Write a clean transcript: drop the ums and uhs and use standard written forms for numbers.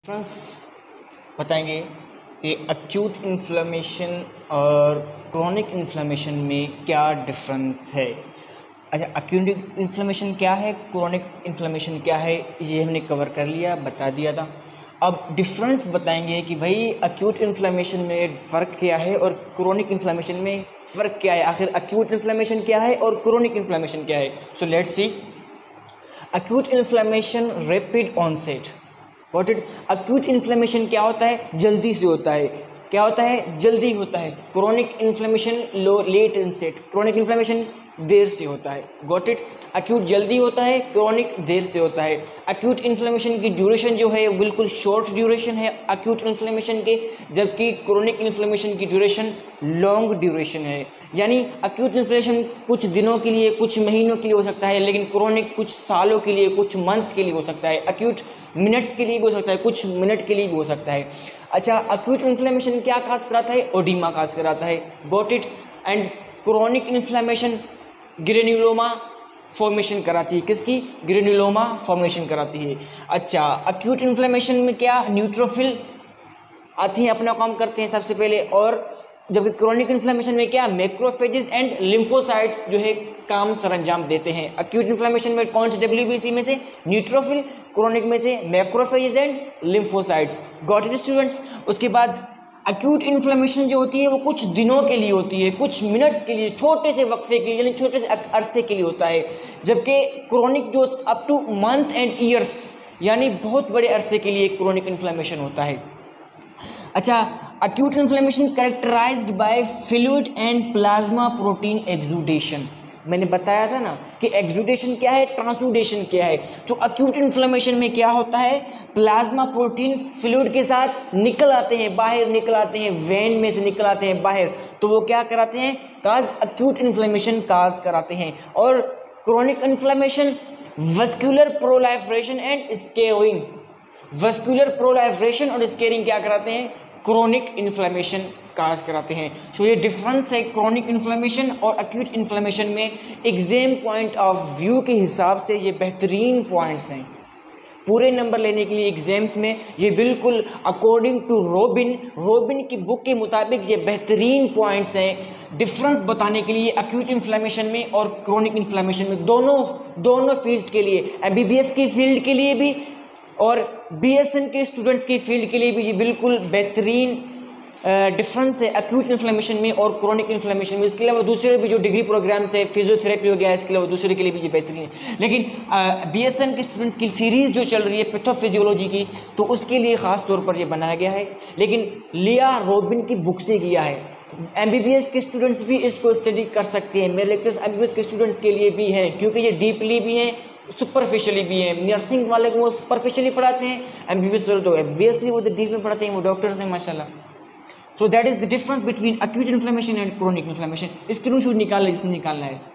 Difference बताएंगे कि acute inflammation और क्रोनिक इन्फ्लेमेशन में क्या डिफरेंस है। अच्छा, एक्यूट इन्फ्लेमेशन क्या है, क्रोनिक इन्फ्लेमेशन क्या है, ये हमने कवर कर लिया, बता दिया था। अब डिफरेंस बताएंगे कि भाई एक्यूट इन्फ्लेमेशन में फ़र्क क्या है और क्रोनिक इन्फ्लेमेशन में फ़र्क क्या है। आखिर एक्यूट इन्फ्लेमेशन क्या है और क्रोनिक इन्फ्लेमेशन क्या है। So let's see. Acute inflammation rapid onset. What it acute inflammation क्या होता है, जल्दी से होता है। क्या होता है, जल्दी होता है। Chronic inflammation late inset. Chronic inflammation देर से होता है। Got it. एक्यूट जल्दी होता है, क्रोनिक देर से होता है। एक्यूट इन्फ्लेमेशन की ड्यूरेशन जो है बिल्कुल शॉर्ट ड्यूरेशन है एक्यूट इन्फ्लेमेशन के, जबकि क्रोनिक इन्फ्लेमेशन की ड्यूरेशन लॉन्ग ड्यूरेशन है। यानी एक्यूट इन्फ्लेमेशन कुछ दिनों के लिए, कुछ महीनों के लिए हो सकता है, लेकिन क्रोनिक कुछ सालों के लिए, कुछ मंथ्स के लिए हो सकता है। एक्यूट मिनट्स के लिए भी हो सकता है, कुछ मिनट के लिए भी हो सकता है। अच्छा, एक्यूट इन्फ्लेमेशन क्या काज कराता है, ओडिमा काज कराता है। Got it. And chronic inflammation granuloma formation कराती है। किसकी? ग्रेन्युलोमा फॉर्मेशन कराती है। अच्छा, एक्यूट इन्फ्लेमेशन में क्या, न्यूट्रोफिल आती हैं, अपना काम करते हैं सबसे पहले, और जबकि क्रोनिक इन्फ्लेमेशन में क्या, मैक्रोफेजेस एंड लिम्फोसाइट्स जो है काम सरंजाम देते हैं। एक्यूट इन्फ्लेमेशन में कौन से डब्ल्यूबीसी में से, न्यूट्रोफिल, क्रोनिक में से macrophages and lymphocytes. Got it students. उसके बाद एक्यूट इन्फ्लेमेशन जो होती है वो कुछ दिनों के लिए होती है, कुछ मिनट्स के लिए, छोटे से वक्फे के लिए, यानी छोटे से अरसे के लिए होता है। जबकि क्रोनिक जो up to month and years, यानी बहुत बड़े अरसे के लिए क्रोनिक इन्फ्लेमेशन होता है। अच्छा, acute inflammation characterised by fluid and plasma protein exudation. मैंने बताया था ना कि एक्सुडेशन क्या है, ट्रांसुडेशन क्या है। तो एक्यूट इन्फ्लेमेशन में क्या होता है, प्लाज्मा प्रोटीन फ्लूइड के साथ निकल आते हैं, बाहर निकल आते हैं, वेन में से निकल आते हैं बाहर, तो वो क्या कराते हैं, काज एक्यूट इन्फ्लेमेशन काज कराते हैं। और chronic inflammation vascular proliferation and scarring, vascular proliferation और स्केरिंग क्या कराते हैं, क्रोनिक इन्फ्लेमेशन काज कराते हैं। सो ये डिफरेंस है क्रोनिक इन्फ्लेमेशन और एक्यूट इन्फ्लेमेशन में। एग्जाम पॉइंट ऑफ व्यू के हिसाब से ये बेहतरीन पॉइंट्स हैं पूरे नंबर लेने के लिए एग्जाम्स में। ये बिल्कुल अकॉर्डिंग टू रोबिन की बुक के मुताबिक ये बेहतरीन पॉइंट्स हैं डिफरेंस बताने के लिए एक्यूट इन्फ्लेमेशन में और क्रोनिक इन्फ्लेमेशन में, दोनों फील्ड्स के लिए, एमबीबीएस की फील्ड के लिए भी और बीएसएन के स्टूडेंट्स की फील्ड के लिए भी। ये बिल्कुल बेहतरीन डिफरेंस है एक्यूट इन्फ्लेमेशन में और क्रोनिक इन्फ्लेमेशन में। इसके अलावा दूसरे भी जो डिग्री प्रोग्राम्स है, फिजियोथेरेपी हो गया, इसके अलावा दूसरे के लिए भी ये बेहतरीन है। लेकिन बीएसएन के स्टूडेंट्स की सीरीज़ जो चल रही है पैथोफिजियोलॉजी की, तो उसके लिए ख़ास तौर पर ये बनाया गया है, लेकिन लिया रोबिन की बुक से किया है। एमबीबीएस के स्टूडेंट्स भी इसको स्टडी कर सकते हैं। मेरे लेक्चर्स एमबीबीएस के स्टूडेंट्स के लिए भी हैं, क्योंकि ये डीपली भी हैं, सुपरफिशियली भी है। नर्सिंग वाले को वो सुपरफिशियली पढ़ाते हैं, एमबीबीएस वाले तो ऑब्वियसली वो डीप में पढ़ाते हैं, वो डॉक्टर्स हैं माशाल्लाह। So that is the difference between acute inflammation and chronic inflammation. Screenshot निकालना है जिसने निकालना है।